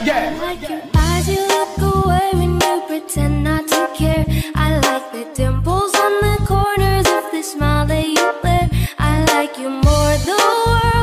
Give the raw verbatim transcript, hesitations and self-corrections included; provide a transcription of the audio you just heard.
yeah. I like your eyes, you look away when you pretend not to care. I like the dimples on the corners of the smile that you wear. I like you more, the world